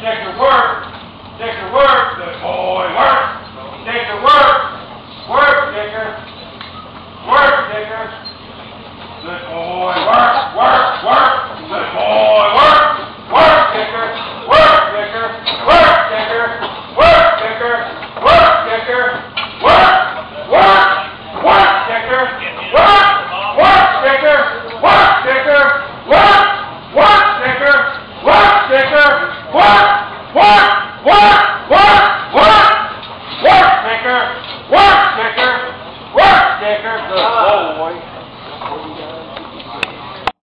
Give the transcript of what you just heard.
Dicker, work. Dicker, work. Good boy, work. Dicker, work. Work, Dicker. Work, Dicker. Good boy, work, work, work. Good boy, work. Work, Dicker. Work, Dicker. Work, Dicker. Work, Dicker. Work, Dicker. Work, work, work, Dicker. Work, work, Dicker. Work, Dicker. Work, work, Dicker. Work, Dicker. Work, work, work.